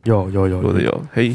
有我的有，嘿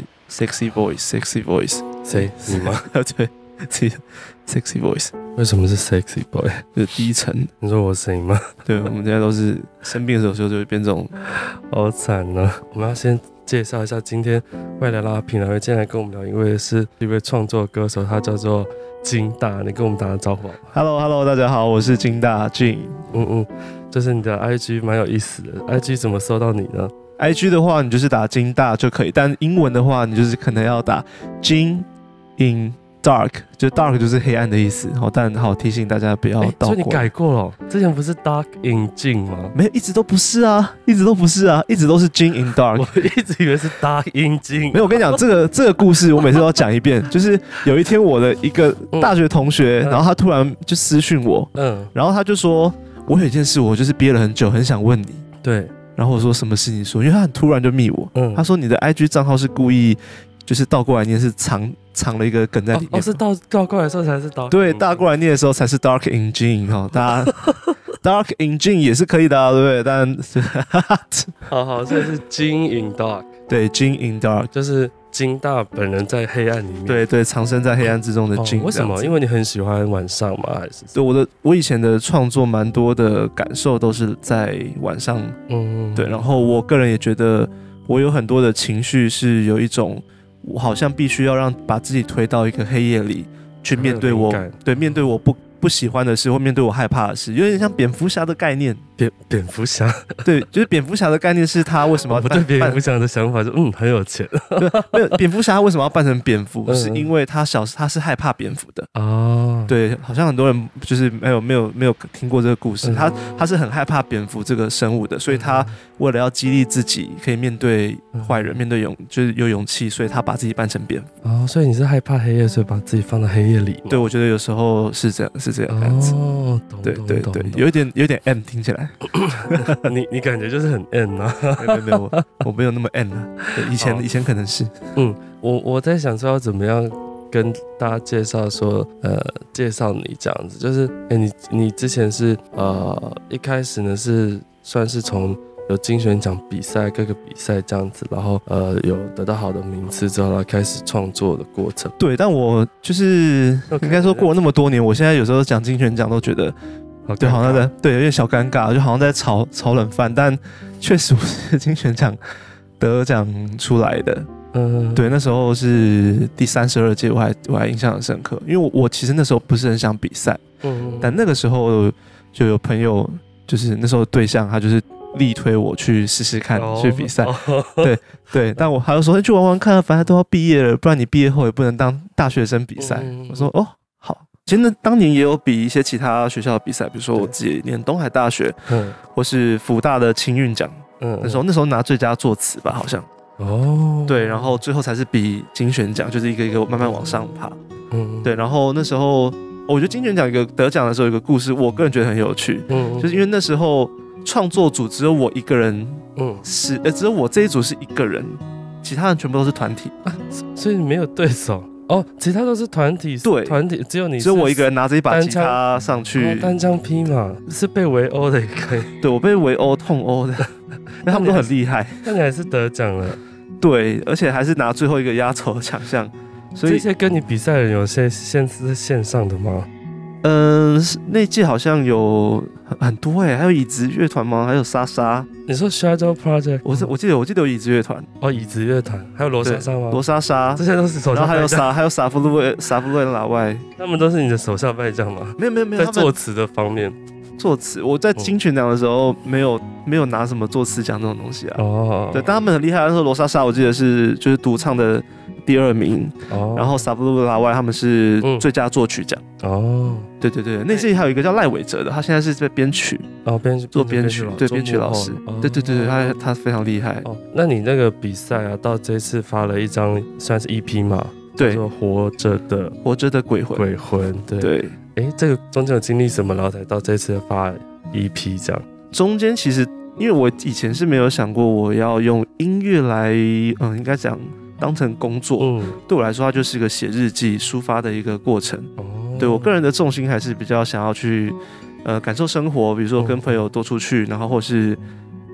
sexy voice， 谁？你吗？ 对，自己 sexy voice， 为什么是 sexy boy？ 就是低沉。 你说我声音吗？ 对，我们现在都是生病的时候就会变这种， 好惨啊！我们要先介绍一下今天未来拉平来会进来跟我们聊，因为是一位创作歌手，他叫做金大，你跟我们打个招呼好吗 Hello， 大家好，我是金大俊。 就是你的 IG 蛮有意思的 ，IG 怎么搜到你呢？ IG 的话，你就是打金大就可以，但英文的话，你就是可能要打金 in dark， 就 dark 就是黑暗的意思。但好提醒大家不要倒过。 所以你改过了，之前不是 dark in 金吗？ 没有，一直都不是啊，一直都是金 in dark。 我一直以为是 dark in 金。 没有，我跟你讲，这个故事我每次都要讲一遍。就是有一天我的一个大学同学，然后他突然就私讯我，然后他就说，我有一件事，我就是憋了很久，很想问你。 对。 然后我说什么事？你说，因为他很突然就密我，他说你的 IG 账号是故意，就是倒过来念是藏了一个梗在里面。 是倒过来的时候才是 dark。 对，倒过来念的时候才是 dark engine 哈，大家 dark engine 也是可以的啊，对不对？但好，所以是金 in dark。 对，金 in dark 就是金大本人在黑暗里面。 对，藏身在黑暗之中的金。 为什么？因为你很喜欢晚上吗？还是？ 对，我以前的创作蛮多的感受都是在晚上。对，然后我个人也觉得我有很多的情绪是有一种，我好像必须要把自己推到一个黑夜里去面对面对我不喜欢的事，或面对我害怕的事，有点像蝙蝠侠的概念。 蝙蝠侠， 对，就是蝙蝠侠的概念是他为什么要我对蝙蝠侠的想法就很有钱。 对，没有蝙蝠侠为什么要扮成蝙蝠？是因为他是害怕蝙蝠的哦。对，好像很多人就是没有听过这个故事。他是很害怕蝙蝠这个生物的，所以他为了要激励自己可以面对坏人，面对就是有勇气，所以他把自己扮成蝙蝠。哦， 所以你是害怕黑夜，所以把自己放到黑夜里。 对，我觉得有时候是这样样子。哦，对，有一点 M 听起来。 你感觉就是很 N 啊？ 没有，我没有那么 N 啊。以前可能是。 我在想说要怎么样跟大家介绍说，介绍你这样子，就是你之前是一开始呢是算是从有金选奖比赛各个比赛这样子，然后有得到好的名次之后，然后开始创作的过程。 对，但我就是应该说过了那么多年，我现在有时候讲金选奖都觉得。对，好像有点小尴尬，就好像在炒冷饭，但确实我是金选奖得奖出来的。对，那时候是第32届，我还印象很深刻，因为我其实那时候不是很想比赛，但那个时候就有朋友，就是那时候的对象，他就是力推我去试试看，去比赛。对，但他就说去玩玩看，反正都要毕业了，不然你毕业后也不能当大学生比赛。我说好。其实当年也有比一些其他学校的比赛，比如说我自己念东海大学，或是辅大的青运奖，那时候拿最佳作词吧，好像。对，然后最后才是比金选奖，就是一个一个慢慢往上爬。对，然后那时候我觉得金选奖一个得奖的时候有一个故事，我个人觉得很有趣，就是因为那时候创作组只有我一个人，只有我这一组是一个人，其他人全部都是团体， 所以你没有对手。其他都是团体，对，团体只有我一个人拿着一把吉他上去， 单枪匹马，是被围殴的也可以。 对，我被围殴痛殴的，但他们都很厉害。 但你还是得奖了， 对，而且还是拿最后一个压轴的奖项。所以这些跟你比赛的人有是线上的吗？ 那届好像有很多还有椅子乐团吗？还有莎莎。 你说 Shadow Project？ 我记得有椅子乐团。 椅子乐团还有罗莎莎吗？ 罗莎莎，这些都是手下败将。 然后还有萨弗瑞老外， 他们都是你的手下败将吗？ 没有， 在作词的方面。 作词，我在金曲奖的时候没有拿什么作词奖这种东西啊。对，但他们很厉害。那时候罗莎莎我记得就是独唱的第2名，然后萨布鲁拉外他们是最佳作曲奖。对，那届还有一个叫赖伟哲的，他现在是在编曲，做编曲，对，编曲老师。对，他非常厉害。 那你那个比赛啊，到这次发了一张算是 EP 嘛？ 对， 叫活着的鬼魂。对。这个中间有经历什么，然后才到这次发 EP 这样？ 中间其实因为我以前是没有想过我要用音乐来，应该讲当成工作。对我来说，它就是一个写日记、抒发的一个过程。对我个人的重心还是比较想要去感受生活，比如说跟朋友多出去，然后或是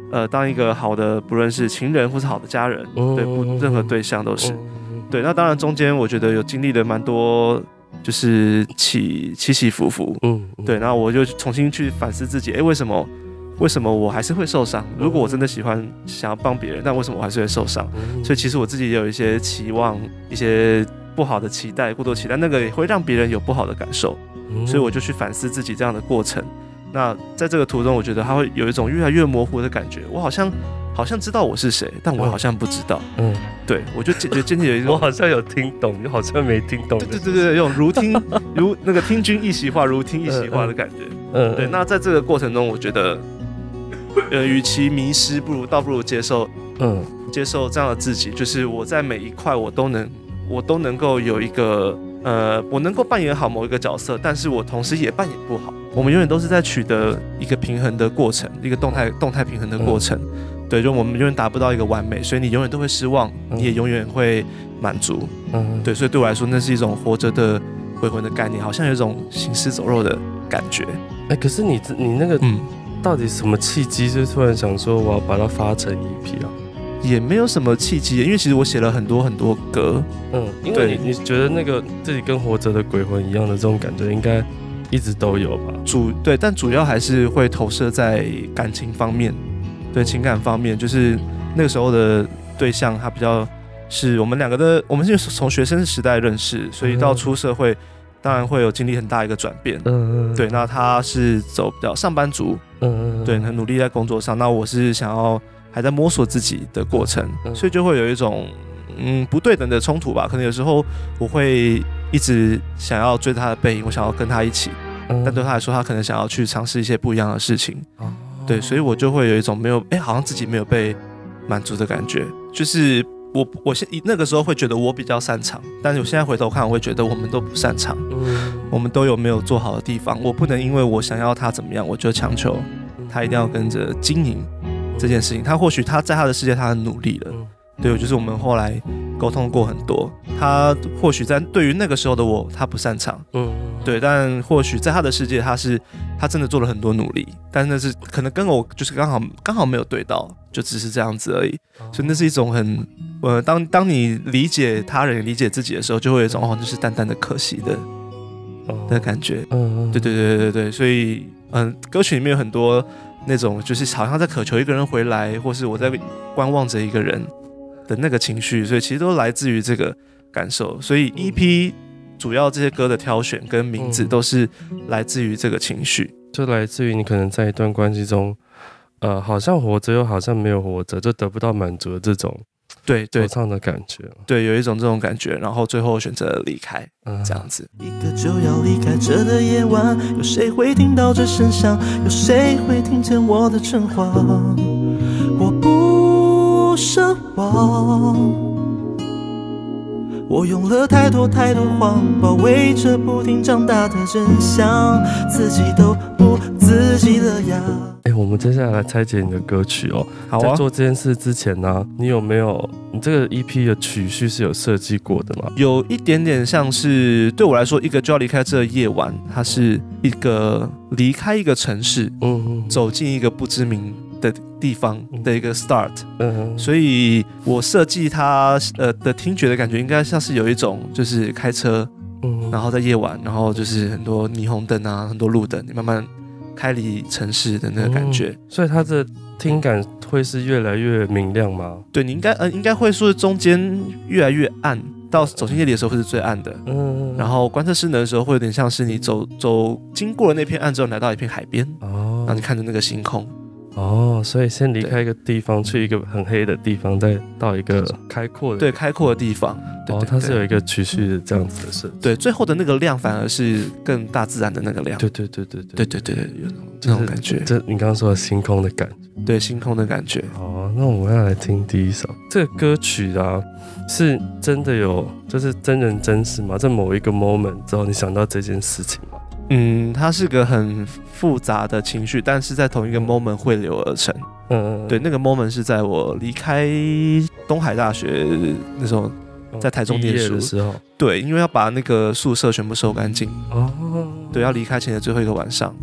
当一个好的，不论是情人或是好的家人，对，任何对象都是。对，那当然中间我觉得有经历了蛮多，就是起起伏伏，对，然后我就重新去反思自己，为什么我还是会受伤？如果我真的想要帮别人，但为什么我还是会受伤？所以其实我自己也有一些期望，一些不好的期待，过多期待，那个也会让别人有不好的感受，所以我就去反思自己这样的过程。那在这个途中，我觉得它会有一种越来越模糊的感觉，我好像知道我是谁，但我好像不知道。对，我就觉得渐渐有一种， 我好像有听懂，又好像没听懂。 对，有种如那个听君一席话，如听一席话的感觉。对，那在这个过程中，我觉得，与其迷失，倒不如接受这样的自己，就是我在每一块我都能够有一个我能够扮演好某一个角色，但是我同时也扮演不好。我们永远都是在取得一个平衡的过程，一个动态平衡的过程。对，就我们永远达不到一个完美，所以你永远都会失望，你也永远会满足。对，所以对我来说，那是一种活着的回魂的概念，好像有一种行尸走肉的感觉。 可是你那个到底什么契机，就突然想说我要把它发成EP啊？ 也没有什么契机，因为其实我写了很多很多歌。 因为你觉得那个自己跟活着的鬼魂一样的这种感觉，应该一直都有吧？ 对，但主要还是会投射在感情方面，对，情感方面，就是那个时候的对象，他比较是我们两个的，我们是从学生时代认识，所以到出社会，当然会有经历很大一个转变。对，那他是走比较上班族，对，很努力在工作上，那我是想要还在摸索自己的过程，所以就会有一种不对等的冲突吧。可能有时候我会一直想要追他的背影，我想要跟他一起，但对他来说，他可能想要去尝试一些不一样的事情。对，所以我就会有一种没有好像自己没有被满足的感觉。就是我那个时候会觉得我比较擅长，但是我现在回头看，我会觉得我们都不擅长，我们都有没有做好的地方。我不能因为我想要他怎么样，我就强求他一定要跟着经营这件事情。他或许他在他的世界他很努力了，对，就是我们后来沟通过很多。他或许在对于那个时候的我，他不擅长，对，但或许在他的世界，他真的做了很多努力，但那是可能跟我就是刚好没有对到，就只是这样子而已。所以那是一种很当你理解他人、理解自己的时候，就会有一种就是淡淡的可惜的感觉。对，所以歌曲里面有很多那种就是好像在渴求一个人回来，或是我在观望着一个人的那个情绪，所以其实都来自于这个感受。所以 EP 主要这些歌的挑选跟名字都是来自于这个情绪， 就来自于你可能在一段关系中，好像活着又好像没有活着，就得不到满足的这种惆怅的感觉。 对，有一种这种感觉，然后最后选择离开，这样子。 一个就要离开这的夜晚，有谁会听到这声响？有谁会听见我的晨谎？我不奢望。我用了太多谎，包围着不停长大的真相，自己都不自己了呀。 我们接下来拆解你的歌曲哦。 好啊。 在做这件事之前呢，你这个 EP 的曲序是有设计过的吗？ 有一点点像是对我来说，一个就要离开这夜晚，它是一个离开一个城市，走进一个不知名的地方的一个 start，所以我设计它的听觉的感觉应该像是有一种就是开车，然后在夜晚，然后就是很多霓虹灯啊，很多路灯，你慢慢开离城市的那个感觉， 所以它的听感会是越来越明亮吗？ 对，你应该会说中间越来越暗，到走进夜里的时候会是最暗的，然后观测失能的时候会有点像是你走经过了那片暗之后来到一片海边，然后你看着那个星空。 所以先离开一个地方，去一个很黑的地方，再到一个开阔的地方。 它是有一个曲序的这样子的设计。 对，最后的那个亮反而是更大自然的那个亮。 对， 有这种感觉。 这你刚刚说的星空的感觉。 对，星空的感觉。 好，那我们要来听第一首。这个歌曲啊，是真的有，就是真人真事吗？在某一个 moment 之后，你想到这件事情吗？ 它是个很复杂的情绪，但是在同一个 moment 汇流而成。对，那个 moment 是在我离开东海大学那时候，在台中念书的时候。 对，因为要把那个宿舍全部收干净。对，要离开前的最后一个晚上。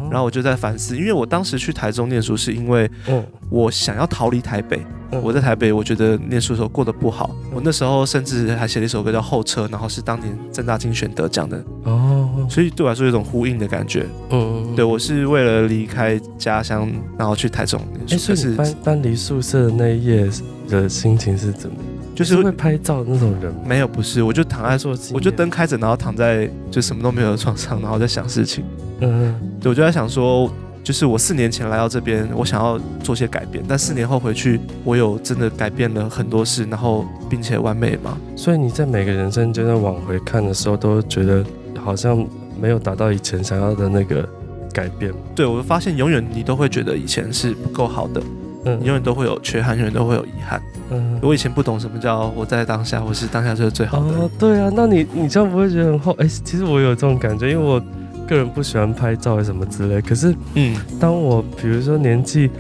然后我就在反思，因为我当时去台中念书是因为我想要逃离台北。我在台北，我觉得念书的时候过得不好。我那时候甚至还写了一首歌叫《后车》，然后是当年政大金选得奖的。所以对我来说有一种呼应的感觉。对，我是为了离开家乡，然后去台中念书。 所以你搬离宿舍的那一夜的心情是怎么？就是会拍照的那种人吗？ 没有，不是，我就躺在我就灯开着，然后躺在就什么都没有的床上，然后在想事情。对，我就在想说，就是我4年前来到这边，我想要做些改变，但4年后回去，我有真的改变了很多事，然后并且完美吗？ 所以你在每个人生阶段往回看的时候，都觉得好像没有达到以前想要的那个改变。 对，我发现永远你都会觉得以前是不够好的。你永远都会有缺憾，永远都会有遗憾。我以前不懂什么叫活在当下，或是当下就是最好的。 对啊，那你这样不会觉得很后？其实我有这种感觉，因为我个人不喜欢拍照什么之类。可是，当我比如说年纪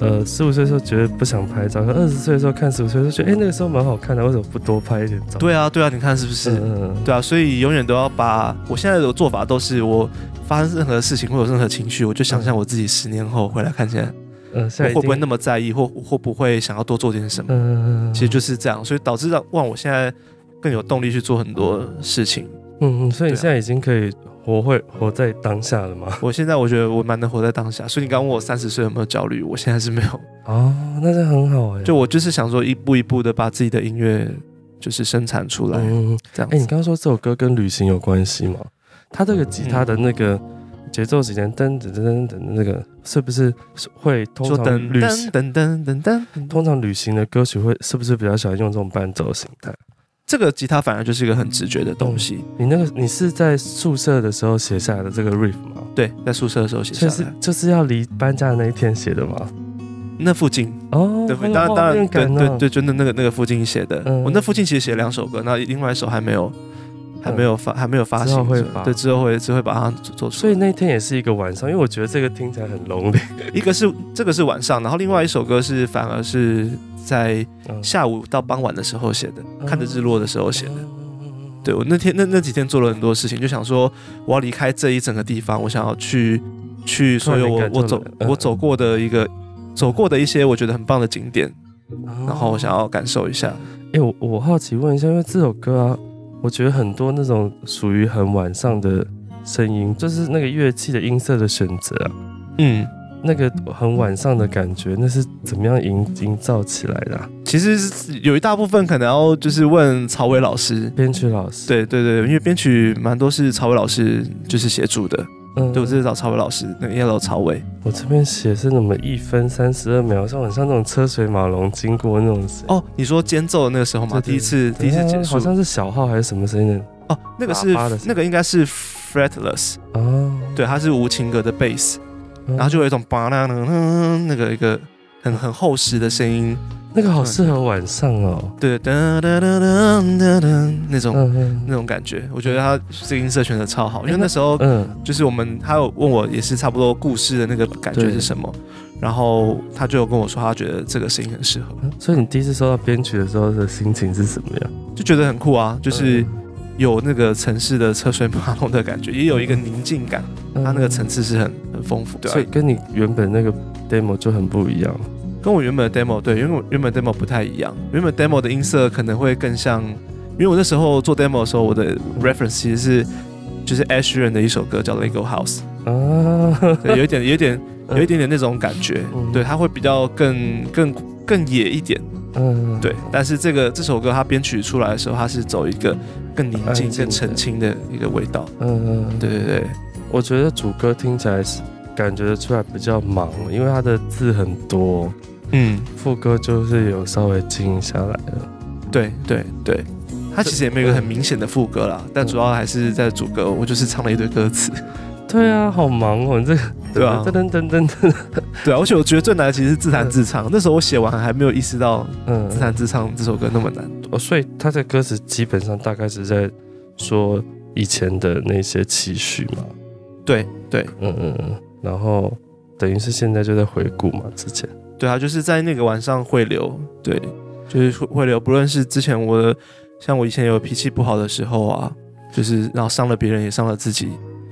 15岁的时候觉得不想拍照，20岁的时候看15岁的时候觉得，那个时候蛮好看的，为什么不多拍一点照？ 对啊，你看是不是？对啊，所以永远都要把我现在的做法都是，我发生任何事情或有任何情绪，我就想象我自己10年后回来看起来。我会不会那么在意，或会不会想要多做点什么？其实就是这样，所以导致让我现在更有动力去做很多事情。 所以你现在已经可以活在当下了吗？ 我现在我觉得我蛮能活在当下，所以你刚问我30岁有没有焦虑，我现在是没有。 那这很好哎。 就我就是想说一步一步的把自己的音乐就是生产出来，这样。 你刚刚说这首歌跟旅行有关系吗？它这个吉他的那个。节奏之间噔噔噔噔噔那个是不是会通常旅行通常旅行的歌曲是不是比较喜欢用这种伴奏形态？ 这个吉他反而就是一个很直觉的东西。 你是在宿舍的时候写下来的这个 riff 吗？ 对，在宿舍的时候写下来。 就是要离搬家的那一天写的吗？ 那附近对，当然对，真的那个附近写的。我那附近其实写了2首歌，那另外一首还没有发行，对，之后会把它做出来。 所以那天也是一个晚上，因为我觉得这个听起来很 lonely。 这个是晚上，然后另外一首歌是反而是在下午到傍晚的时候写的，看着日落的时候写的。对，我那几天做了很多事情，就想说我要离开这一整个地方，我想要去所有我走过的一些我觉得很棒的景点，然后我想要感受一下。 我好奇问一下，因为这首歌啊。我觉得很多那种属于很晚上的声音，就是那个乐器的音色的选择啊，那个很晚上的感觉，那是怎么样营造起来的啊？ 其实有一大部分可能要就是问曹伟老师， 编曲老师。 对，因为编曲蛮多是曹伟老师就是协助的。对，我这是找曹伟老师，那个Yellow曹伟。 我这边写是那么1分32秒，像很像那种车水马龙经过那种。 你说间奏的那个时候吗？第一次结束， 好像是小号还是什么声音？ 那个应该是 fretless。对，它是无情格的 bass，然后就有一种那个一个很厚实的声音。 那个好适合晚上哦。 对，那种感觉，我觉得他这个音色选的超好，因为那时候就是他有问我也是差不多故事的那个感觉是什么，然后他就有跟我说他觉得这个声音很适合。 所以你第一次收到编曲的时候的心情是什么样？ 就觉得很酷啊，就是有那个城市的车水马龙的感觉，也有一个宁静感，它那个层次是很丰富的。 所以跟你原本那个 demo 就很不一样。 跟我原本的 demo 对，因为原本 demo 不太一样，原本 demo 的音色可能会更像，因为我那时候做 demo 的时候，我的 reference 其实是就是 Ed Sheeran 的一首歌叫 Lego House， 对，有一点点那种感觉，对，它会比较更野一点，对，但是这首歌它编曲出来的时候，它是走一个更宁静、更澄清的一个味道，对， 我觉得主歌听起来是感觉得出来比较忙，因为它的字很多。副歌就是有稍微静下来了。对，它其实也没有一个很明显的副歌啦，但主要还是在主歌，我就是唱了一堆歌词。 对啊，好忙哦，你这个对啊， 噔， 对啊，而且我觉得最难的其实是自弹自唱。那时候我写完还没有意识到，自弹自唱这首歌那么难。 所以他的歌词基本上大概是在说以前的那些期许嘛。 对， 然后等于是现在就在回顾嘛，之前。 对啊，就是在那个晚上汇流，对，就是汇流，不论是之前像我以前有脾气不好的时候啊，就是然后伤了别人也伤了自己，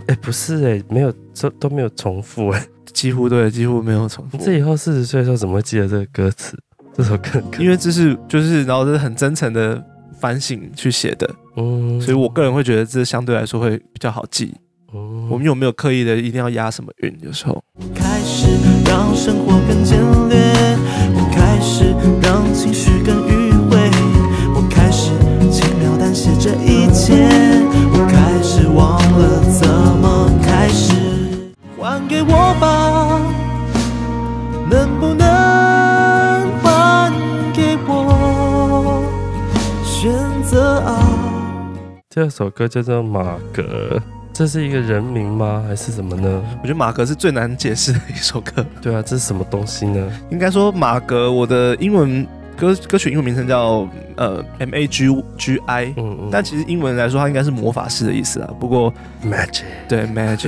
不是没有都没有重复几乎没有重复。 你这以后40岁的时候怎么会记得这个歌词？这首歌因为这是然后这是很真诚的反省去写的，所以我个人会觉得这相对来说会比较好记。我们有没有刻意的一定要押什么韵？有时候开始让生活更简略，我开始让情绪更迂回，我开始轻描淡写这一切，我开始忘了怎么开始。还给我吧，能不能还给我选择啊？ 这首歌叫做马格，这是一个人名吗？还是什么呢？ 我觉得马格是最难解释的一首歌。 对啊，这是什么东西呢？ 应该说马格，我的英文歌曲英文名称叫MAGI，但其实英文来说它应该是魔法师的意思啊。不过 Magic 对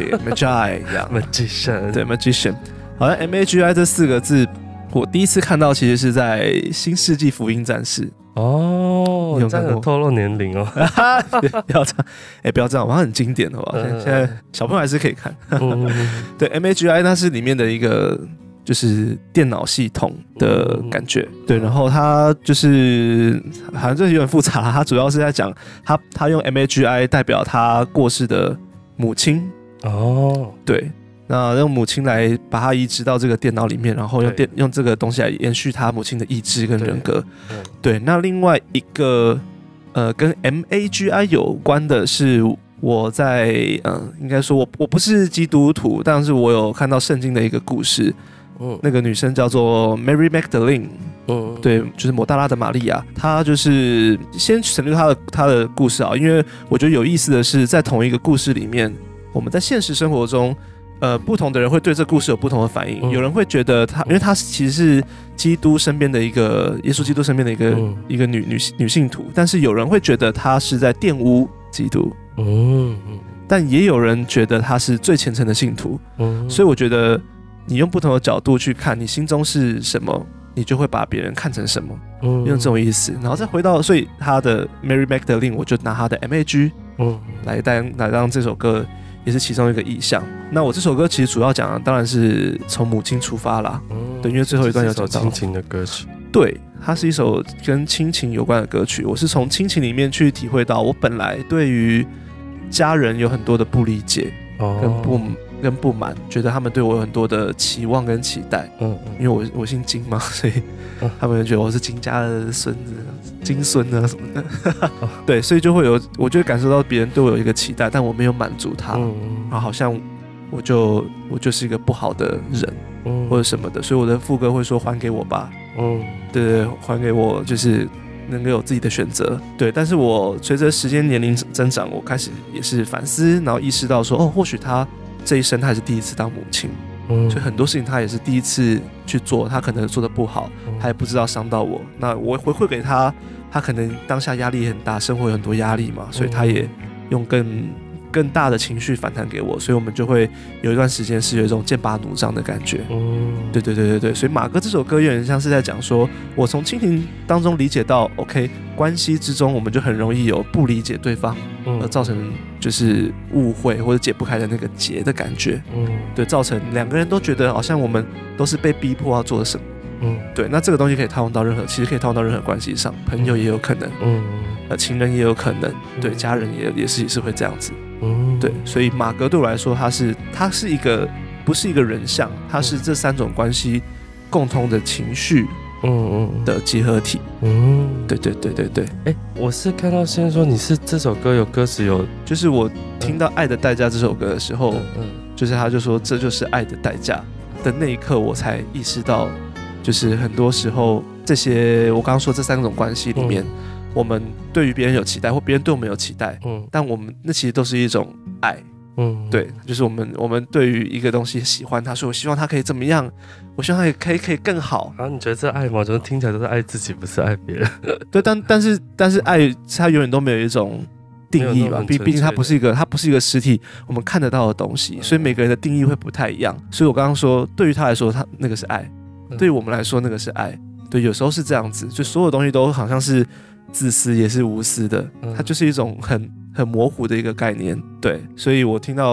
Magi 这样 Magician 对 Magician， 好像 MAGI 这4个字，我第一次看到其实是在《新世纪福音战士》。 哦，你这样很透露年龄哦。 不要这样，不要这样，我很经典，好不好？现在小朋友还是可以看。对 MAGI 它是里面的一个就是电脑系统的感觉，对，然后它就是好像这有点复杂，它主要是在讲他用 MAGI 代表他过世的母亲。对。那用母亲来把它移植到这个电脑里面，然后用这个东西来延续他母亲的意志跟人格。对，那另外一个跟 MAGI 有关的是我在应该说我不是基督徒，但是我有看到圣经的一个故事。那个女生叫做 Mary Magdalene。对，就是抹大拉的玛利亚。她就是先省略她的故事啊，因为我觉得有意思的是，在同一个故事里面，我们在现实生活中。不同的人会对这故事有不同的反应。有人会觉得因为她其实是基督身边的一个耶稣基督身边的一个女信徒，但是有人会觉得她是在玷污基督。但也有人觉得她是最虔诚的信徒。所以我觉得你用不同的角度去看，你心中是什么，你就会把别人看成什么。用这种意思，然后再回到，所以她的 Mary Magdalene， 我就拿她的 MAG 来让这首歌。也是其中一个意象。那我这首歌其实主要讲的当然是从母亲出发啦。对，因为最后一段有讲到亲情的歌曲。 对，它是一首跟亲情有关的歌曲。我是从亲情里面去体会到，我本来对于家人有很多的不理解跟不满，觉得他们对我有很多的期望跟期待。因为我姓金嘛，所以他们觉得我是金家的孙子、金孙啊什么的。对，所以就会有，我就会感受到别人对我有一个期待，但我没有满足他，然后好像我就是一个不好的人，或者什么的。所以我的副歌会说：“还给我吧。”对，还给我，就是能够有自己的选择。对，但是我随着时间年龄增长，我开始也是反思，然后意识到说，或许他这一生他也是第一次当母亲。所以很多事情他也是第一次去做，他可能做得不好，他也不知道伤到我。那我回馈给他，他可能当下压力很大，生活有很多压力嘛，所以他也用更大的情绪反弹给我，所以我们就会有一段时间是有一种剑拔弩张的感觉。对，所以马哥这首歌有点像是在讲说，我从亲情当中理解到 ，OK， 关系之中我们就很容易有不理解对方，而造成就是误会或者解不开的那个结的感觉。对，造成两个人都觉得好像我们都是被逼迫要做什么。对，那这个东西可以套用到其实可以套用到任何关系上，朋友也有可能，情人也有可能，对，家人也是会这样子。对，所以马格对我来说，它是一个不是一个人像，它是这3种关系共通的情绪的结合体。对。 我是看到先说你是这首歌有歌词有， 就是我听到《爱的代价》这首歌的时候，就是他就说这就是爱的代价的那一刻，我才意识到，就是很多时候这些我刚刚说这3种关系里面。我们对于别人有期待，或别人对我们有期待，但我们那其实都是一种爱。对，就是我们对于一个东西喜欢它，说我希望它可以怎么样，我希望它可以更好。 你觉得这爱吗？就是听起来都是爱自己，不是爱别人。 对，但是爱它永远都没有一种定义嘛，毕竟它不是一个实体我们看得到的东西，所以每个人的定义会不太一样。所以我刚刚说，对于他来说，他那个是爱；对于我们来说，那个是爱。对，有时候是这样子，就所有东西都好像是自私也是无私的，它就是一种很模糊的一个概念。对，所以我听到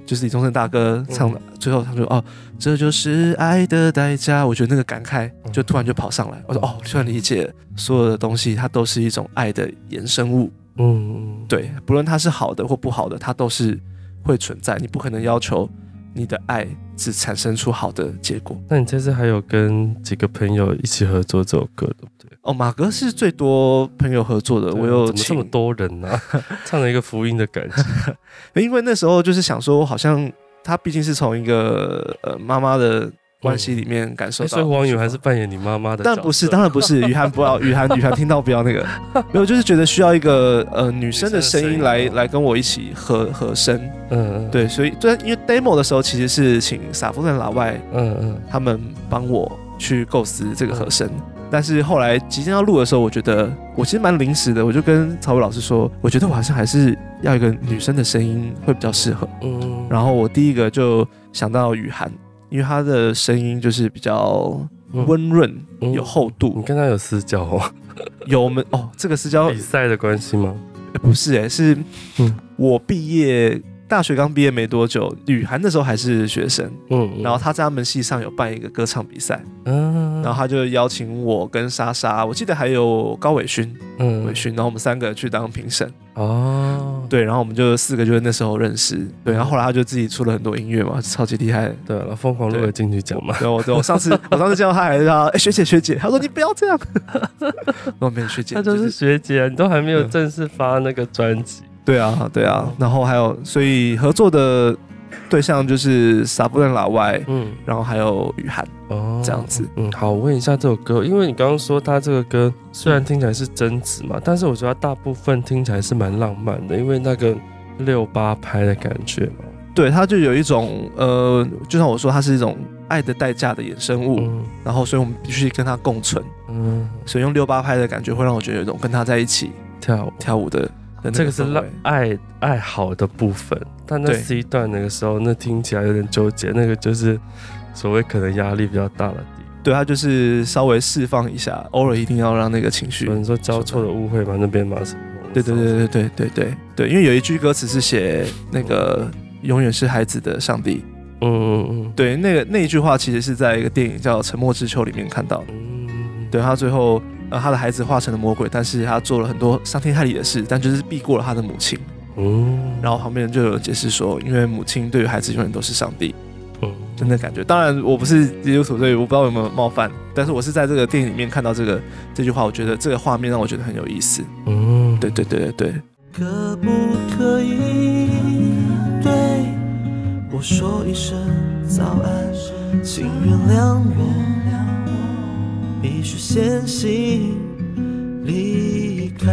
就是李宗盛大哥唱的，最后他说哦，这就是爱的代价，我觉得那个感慨就突然就跑上来，我说哦，突然理解所有的东西，它都是一种爱的衍生物。对，不论它是好的或不好的，它都是会存在，你不可能要求你的爱只产生出好的结果。 那你这次还有跟几个朋友一起合作这首歌，对不对？ 哦，马哥是最多朋友合作的，我有怎么这么多人啊？唱了一个福音的感觉。 因为那时候就是想说，好像他毕竟是从一个妈妈的关系里面感受到， 所以王宇还是扮演你妈妈的角色。 但不是，当然不是。雨涵不要，雨涵听到不要那个，没有，就是觉得需要一个女生的声音来跟我一起和声。对，所以因为 demo 的时候其实是请撒夫跟老外，他们帮我去构思这个和声。但是后来即将要录的时候，我觉得我其实蛮临时的，我就跟曹伟老师说，我觉得我好像还是要一个女生的声音会比较适合。然后我第一个就想到雨涵，因为她的声音就是比较温润，有厚度。 你跟她有私交哦？ 有，我们这个私交比赛的关系吗？ 不是是我毕业。大学刚毕业没多久，雨涵那时候还是学生，然后他在他们系上有办一个歌唱比赛，然后他就邀请我跟莎莎，我记得还有高伟勋，然后我们3个去当评审。对，然后我们就4个就是那时候认识，对，然后后来他就自己出了很多音乐嘛，超级厉害。 对，然后疯狂录了金曲奖嘛。 对，我上次见到他还是他，学姐，他说你不要这样，我没有学姐， 他就是学姐啊，你都还没有正式发那个专辑。 对啊，然后还有，所以合作的对象就是撒布跟老外，然后还有雨涵，这样子。 好，我问一下这首歌，因为你刚刚说他这个歌虽然听起来是真实嘛，但是我觉得大部分听起来是蛮浪漫的，因为那个6/8拍的感觉嘛。 对，它就有一种就像我说，它是一种爱的代价的衍生物，然后所以我们必须跟它共存。所以用6/8拍的感觉会让我觉得有一种跟他在一起跳舞的。 这个是爱好的部分，但那 C 段那个时候，那听起来有点纠结，那个就是所谓可能压力比较大的地方。 对，他就是稍微释放一下，偶尔一定要让那个情绪。 你说交错的误会嘛，那边嘛什么？ 对，因为有一句歌词是写那个永远是孩子的上帝。对，那一句话其实是在一个电影叫《沉默之丘》里面看到的。对，他最后。他的孩子化成了魔鬼，但是他做了很多伤天害理的事，但就是避过了他的母亲。然后旁边人就有解释说，因为母亲对于孩子永远都是上帝。真的感觉，当然我不是基督徒，所以我不知道有没有冒犯，但是我是在这个电影里面看到这句话，我觉得这个画面让我觉得很有意思。对。 可不可以对我说一声早安，请原谅我必须先行离开，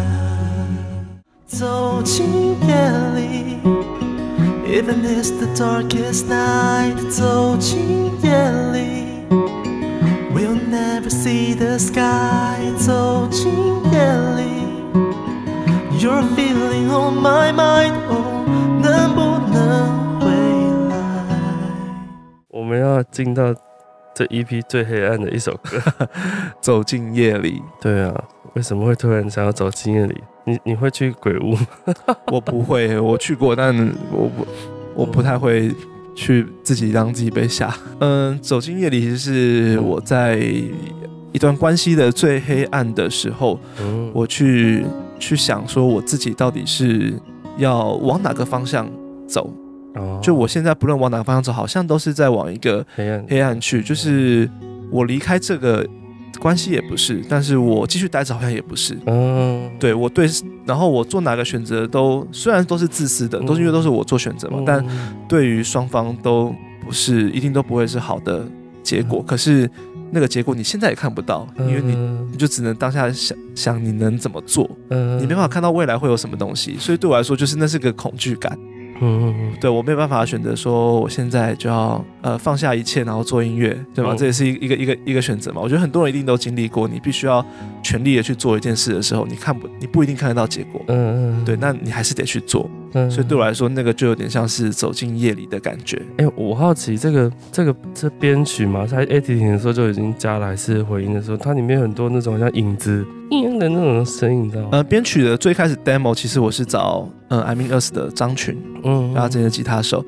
走进夜里 Even it's the darkest night， 走进夜里 We'll never see the sky， 走进夜里 You're feeling on my mind， 能不能回来？ 我们要进到这 EP 最黑暗的一首歌走进夜里。 对啊，为什么会突然想要走进夜里？你会去鬼屋吗？ 我不会，我去过，但我不太会去自己让自己被吓。走进夜里其实是我在一段关系的最黑暗的时候，我去想说我自己到底是要往哪个方向走。就我现在不论往哪个方向走，好像都是在往一个黑暗去，就是我离开这个关系也不是，但是我继续待着好像也不是。对，然后我做哪个选择都虽然都是自私的，都是因为都是我做选择嘛，但对于双方都不是一定都不会是好的结果。可是那个结果你现在也看不到，因为你就只能当下想你能怎么做，你没办法看到未来会有什么东西，所以对我来说就是那是个恐惧感。对，我没有办法选择说我现在就要放下一切然后做音乐，对吗？这也是一个选择嘛。我觉得很多人一定都经历过，你必须要全力的去做一件事的时候，你不一定看得到结果，对，那你还是得去做。所以对我来说，那个就有点像是走进夜里的感觉。 我好奇这编曲嘛，在 editing 的时候就已经加了，还是回音的时候，它里面有很多那种像影子的那种声音，你知道吗？ 编曲的最开始 demo 其实我是找I Mean Us 的张群，他之前的吉他手，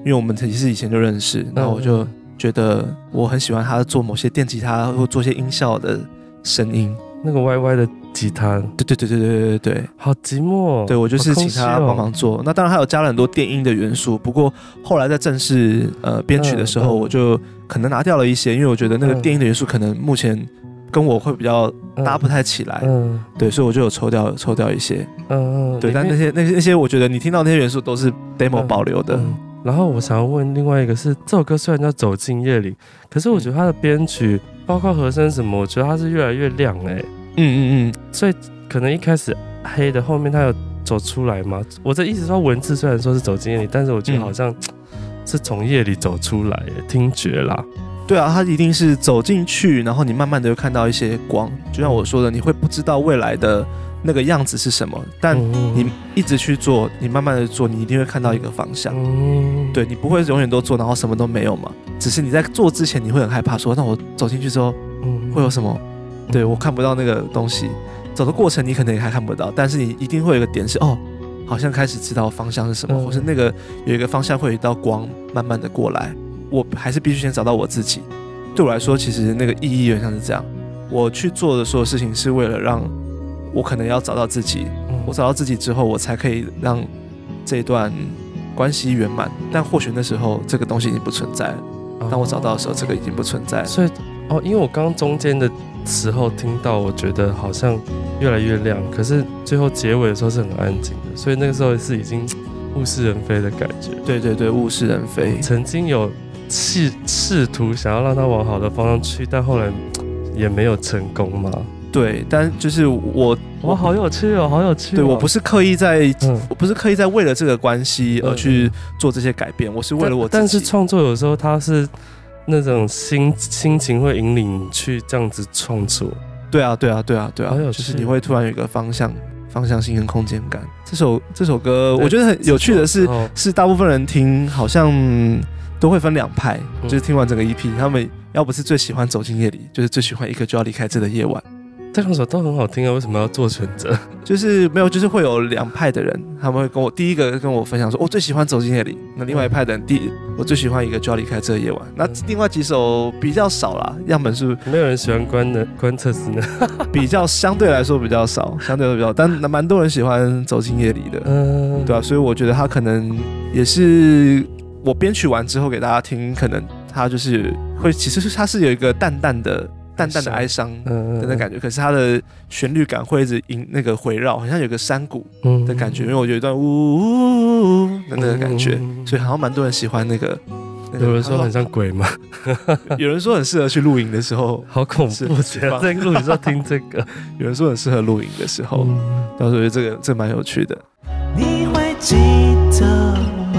因为我们其实以前就认识，然后我就觉得我很喜欢他做某些电吉他或做一些音效的声音， 那个歪歪的吉他， 对， 好寂寞。 对，我就是请他帮忙做。那当然还有加了很多电音的元素，不过后来在正式编曲的时候，我就可能拿掉了一些，因为我觉得那个电音的元素可能目前跟我会比较搭不太起来。对，所以我就有抽掉一些。对，但那些我觉得你听到那些元素都是 demo 保留的。 然后我想要问另外一个是，这首歌虽然叫《走进夜里》，可是我觉得它的编曲，包括和声什么，我觉得它是越来越亮所以可能一开始黑的，后面它有走出来吗？我的意思说，文字虽然说是走进夜里，但是我觉得好像是从夜里走出来，听觉啦。 对啊，它一定是走进去，然后你慢慢的会看到一些光，就像我说的，你会不知道未来的那个样子是什么，但你一直去做，你慢慢的做，你一定会看到一个方向。对，你不会永远都做，然后什么都没有嘛。只是你在做之前，你会很害怕说，那我走进去之后会有什么？对，我看不到那个东西。走的过程你可能也还看不到，但是你一定会有一个点是好像开始知道方向是什么，或是那个有一个方向会有一道光慢慢的过来。我还是必须先找到我自己。对我来说，其实那个意义有点像是这样，我去做的所有事情是为了让我可能要找到自己，我找到自己之後，我才可以让这一段关系圆满。但或许那时候这个东西已经不存在了，当我找到的时候，这个已经不存在了。 所以因为我刚刚中间的时候听到，我觉得好像越来越亮，可是最后结尾的时候是很安静的，所以那个时候是已经物是人非的感觉。 对，物是人非。 曾经有试图想要让他往好的方向去，但后来也没有成功嘛。 对，但就是我好有趣哦，好有趣哦。 对，我不是刻意在为了这个关系而去做这些改变，我是为了我自己。 但是创作有时候它是那种心情会引领你去这样子创作。 对啊，就是你会突然有一个方向性跟空间感。这首歌我觉得很有趣的是大部分人听好像都会分两派，就是听完整个 EP， 他们要不是最喜欢走进夜里，就是最喜欢一个就要离开这的夜晚。 这两首都很好听啊，为什么要做选择？ 就是没有，就是会有两派的人，他们会第一个跟我分享说，我最喜欢走进夜里。那另外一派的人，我最喜欢一个就要离开这夜晚。那另外几首比较少啦，样本数没有人喜欢观测斯呢， 比较相对来说比较少，但蛮多人喜欢走进夜里的，对啊，所以我觉得他可能也是我编曲完之后给大家听，可能他就是会，其实他是有一个淡淡的哀伤的那感觉，可是它的旋律感会一直那个回绕，好像有个山谷的感觉，因为我有一段呜的那个感觉，所以好像蛮多人喜欢那个。 有人说很像鬼吗？ 有人说很适合去露营的时候， 好恐怖！我觉得在露营时候听这个， 有人说很适合露营的时候，到时候觉得这蛮有趣的。 你会记得吗？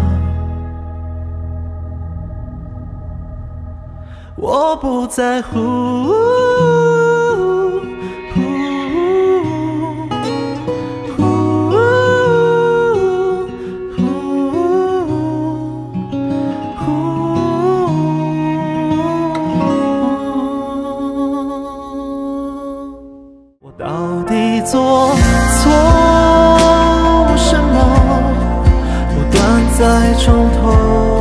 我不在乎。我到底做错什么？不断在重头。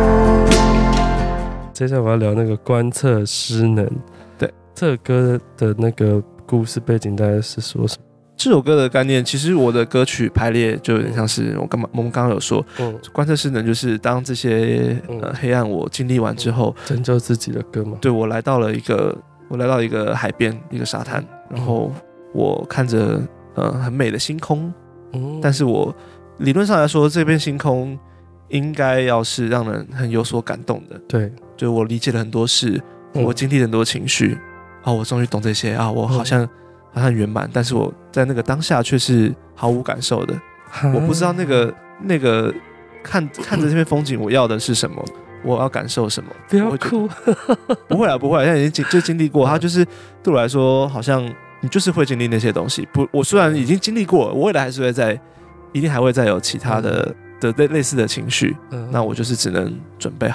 接下来我要聊那个观测失能。 对， 这首歌的那个故事背景大概是说什么？ 这首歌的概念，其实我的歌曲排列就有点像是我们刚刚有说，观测失能就是当这些黑暗我经历完之后， 拯救自己的歌嘛。 对，我来到一个海边，一个沙滩，然后我看着很美的星空，但是我理论上来说，这片星空应该要是让人很有所感动的。 对， 就我理解了很多事，我经历了很多情绪，我终于懂这些啊，我好像圆满，但是我在那个当下却是毫无感受的。我不知道那个看着这片风景，我要的是什么，我要感受什么。 不要哭， 不会啦，现在已经经历过，它就是对我来说，好像你就是会经历那些东西。我虽然已经经历过了，我未来还是一定还会再有其他的类似的情绪，那我就是只能准备好。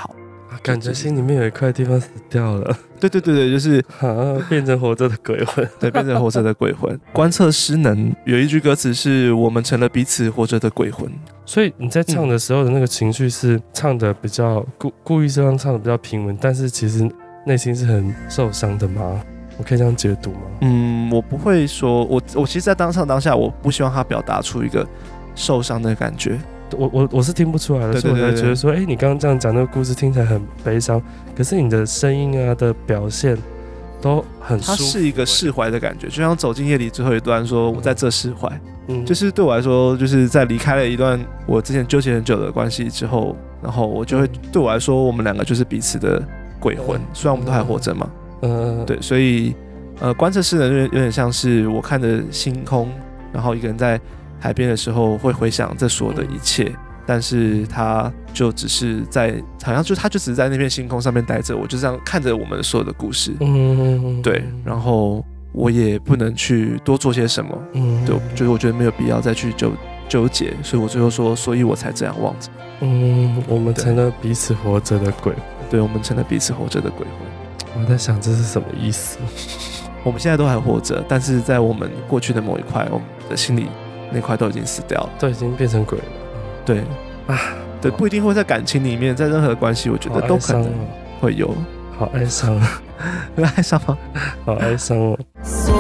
感觉心里面有一块地方死掉了。 对，就是变成活着的鬼魂。 对，变成活着的鬼魂。观测失能有一句歌词是我们成了彼此活着的鬼魂。 所以你在唱的时候的那个情绪是唱的比较故意这样唱的比较平稳，但是其实内心是很受伤的吗？我可以这样解读吗？ 我不会说，我其实在当下，我不希望他表达出一个受伤的感觉。 我是听不出来的，所以我才觉得说，你刚刚这样讲那个故事听起来很悲伤，可是你的声音啊的表现都很舒服。它是一个释怀的感觉，就像走进夜里最后一段说，我在这释怀。就是对我来说，就是在离开了一段我之前纠结很久的关系之后，然后我就会对我来说，我们两个就是彼此的鬼魂，虽然我们都还活着嘛。对，所以观测失能有点像是我看着星空，然后一个人在海边的时候会回想这所有的一切，但是他就只是在，好像他就只是在那片星空上面待着，我就这样看着我们所有的故事。对，然后我也不能去多做些什么。对，就是我觉得没有必要再去纠结，所以我最后说，所以我才这样望着。 我们成了彼此活着的鬼魂。 对，我们成了彼此活着的鬼魂。 我在想这是什么意思？ 我们现在都还活着，但是在我们过去的某一块，我们的心里那块都已经死掉了， 都已经变成鬼了。 对对，不一定会在感情里面，在任何的关系，我觉得都可能会有。 好哀伤啊！ 很哀伤吗？ 好哀伤哦。 所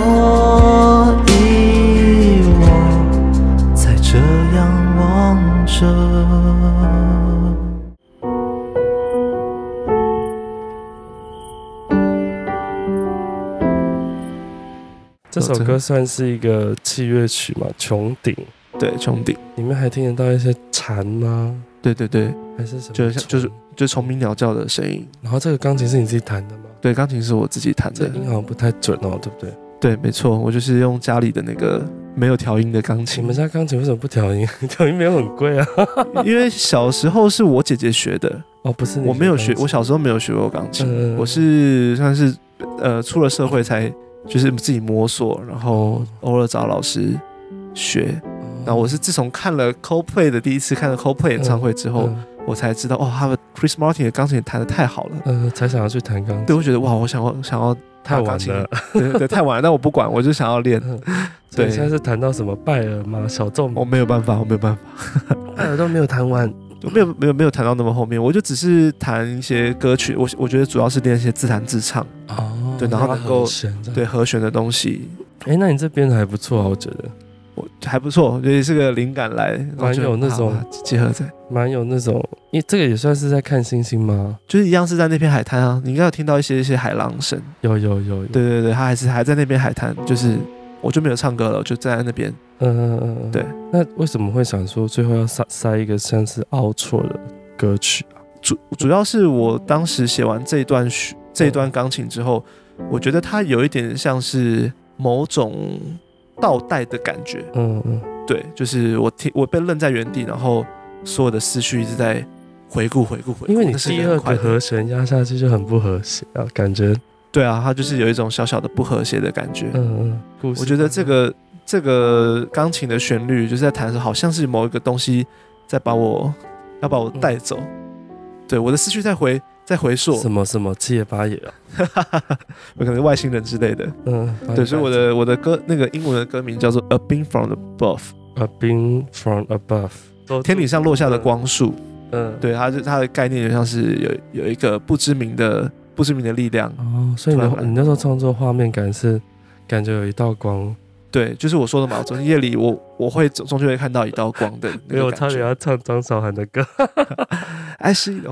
以我才这样望着。 这首歌算是一个器乐曲嘛，穹顶。 对，穹顶里面还听得到一些蝉吗？ 对， 还是什么？ 就是虫鸣鸟叫的声音。 然后这个钢琴是你自己弹的吗？ 对，钢琴是我自己弹的。 这音好像不太准哦，对不对？ 对，没错，我就是用家里的那个没有调音的钢琴。 你们家钢琴为什么不调音？调音没有很贵啊。 因为小时候是我姐姐学的。 哦，不是， 我没有学，我小时候没有学过钢琴。我是算是出了社会才就是自己摸索，然后偶尔找老师学。然后我是自从看了 Coldplay 的第一次看了 Coldplay 演唱会之后，我才知道他们 Chris Martin 的钢琴弹得太好了， 才想要去弹钢琴。 对，我觉得哇，我想要太晚了， 对，太晚了，但我不管，我就想要练。 对，现在是弹到什么拜耳吗？小奏？ 我没有办法， 拜耳都没有弹完。 我没有弹到那么后面，我就只是弹一些歌曲，我觉得主要是练一些自弹自唱。对，然后能够对和弦的东西。 那你这编的还不错啊，我觉得。 我还不错，我觉得是个灵感来， 蛮有那种结合在， 蛮有那种，因为这个也算是在看星星吗？ 就是一样是在那片海滩啊，你应该有听到一些海浪声。 有。 对，他还在那边海滩，就是我就没有唱歌了，我就站在那边。对。 那为什么会想说最后要塞一个像是outro的歌曲啊？ 主要是我当时写完这一段钢琴之后，我觉得它有一点像是某种倒带的感觉。对，就是我被愣在原地，然后所有的思绪一直在回顾。 因为你第二个和弦压下去就很不和谐啊，感觉。 对啊，它就是有一种小小的不和谐的感觉。 我觉得这个钢琴的旋律就是在弹的时候，好像是某一个东西在把我带走。对，我的思绪在回溯。 什么七爷八爷啊？ 有可能外星人之类的。对，所以我的歌那个英文的歌名叫做 A Beam from Above。A Beam from Above， 天顶上落下的光束。对，它的概念就像是有一个不知名的力量。 所以你那时候创作画面感是感觉有一道光。 对，就是我说的嘛，从夜里我会终究会看到一道光的那个感觉。 没有，差点要唱张韶涵的歌。 爱是一种。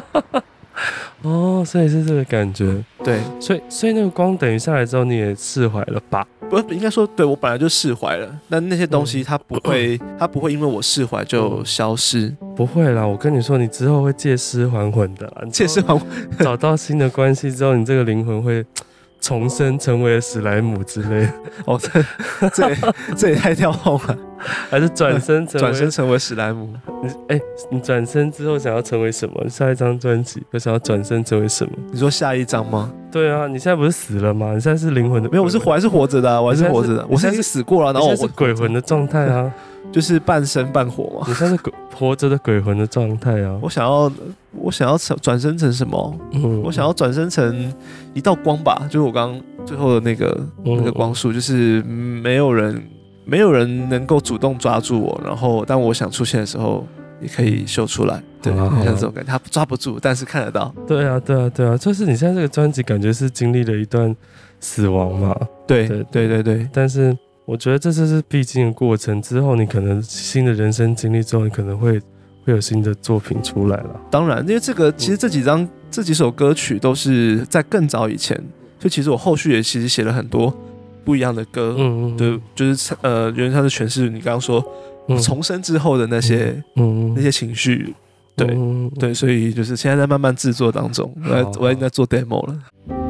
所以是这个感觉。 对， 所以那个光等于下来之后，你也释怀了吧？ 不，应该说，对，我本来就释怀了。但那些东西它不会因为我释怀就消失。 不会啦，我跟你说，你之后会借尸还魂的啦。 借尸还魂， 找到新的关系之后，你这个灵魂会重生成为史莱姆之类的。 这也太跳动了。 还是转身成为史莱姆？ 你转身之后想要成为什么？下一张专辑有想要转身成为什么？ 你说下一张吗？ 对啊，你现在不是死了吗？你现在是灵魂的， 没有，我还是活着的啊，我还是活着的。我现在是死过了，然后我是鬼魂的状态啊。 就是半生半活嘛。 你像是活着的鬼魂的状态啊。 我想要转生成什么？我想要转生成一道光吧，就是我刚刚最后的那个光束，就是没有人能够主动抓住我，然后当我想出现的时候，也可以秀出来。对，像这种感觉，他抓不住，但是看得到。 对啊，就是你现在这个专辑，感觉是经历了一段死亡嘛。 对。 但是我觉得这是必经的过程，之后你可能新的人生经历之后，你可能会有新的作品出来了。 当然，因为其实这几首歌曲都是在更早以前，所以其实我后续也其实写了很多不一样的歌。对，就是原来它是诠释你刚刚说重生之后的那些情绪。对，所以就是现在在慢慢制作当中，我已经在做 demo 了。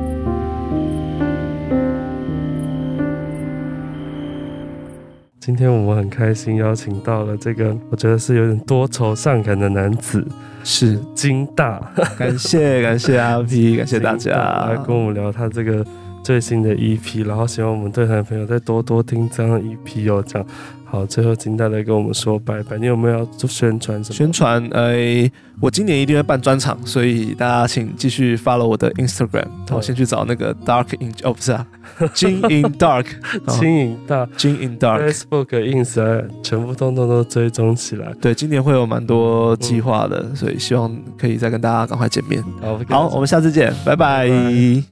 今天我们很开心邀请到了这个，我觉得是有点多愁善感的男子， 是金大。感谢阿 P， 感谢大家来跟我们聊他这个最新的 EP， 然后希望我们对他的朋友再多听这样的 EP 哦，这样。好，最后金大来跟我们说拜拜。你有没有要做宣传什么？ 宣传，我今年一定会办专场，所以大家请继续 follow 我的 Instagram。我先去找那个 Dark in 不是啊，Gin in Dark， Gin in Dark，Facebook、Ins 全部通都追踪起来。对，今年会有蛮多计划的，所以希望可以再跟大家赶快见面。好，我们下次见，拜拜。